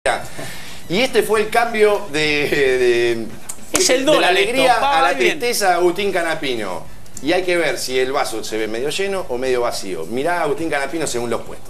Y este fue el cambio es el de dólar, la alegría esto, a la bien. tristeza de Agustín Canapino. Y hay que ver si el vaso se ve medio lleno o medio vacío. Mirá a Agustín Canapino según los puestos.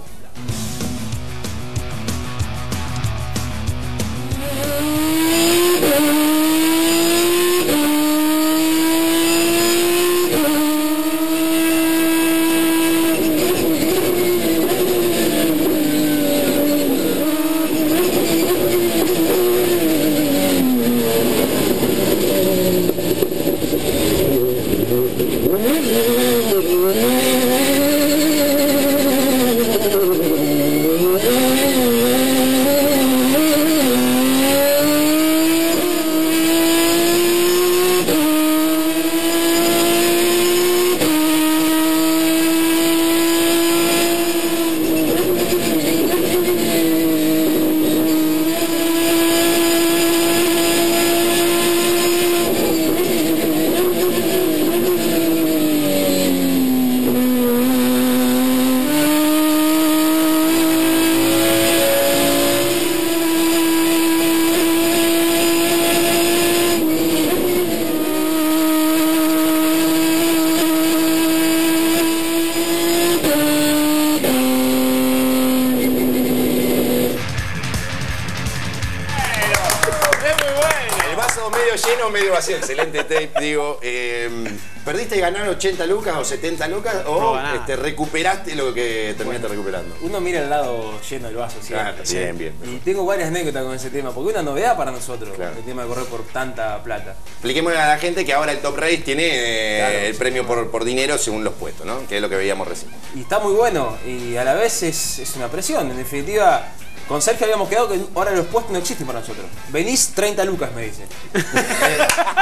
Medio lleno, medio vacío. Excelente tape, digo. ¿Perdiste y ganaron 80 lucas o 70 lucas? ¿O recuperaste lo que terminaste recuperando? Uno mira el lado lleno del vaso siempre. Claro, bien, bien. Y tengo varias anécdotas con ese tema, porque es una novedad para nosotros, claro, el tema de correr por tanta plata. Expliquémosle a la gente que ahora el Top Race tiene el premio por dinero según los puestos, ¿no? Que es lo que veíamos recién. Y está muy bueno, y a la vez es una presión. En definitiva, con Sergio habíamos quedado que ahora los puestos no existen para nosotros. Venís 30 lucas, me dice.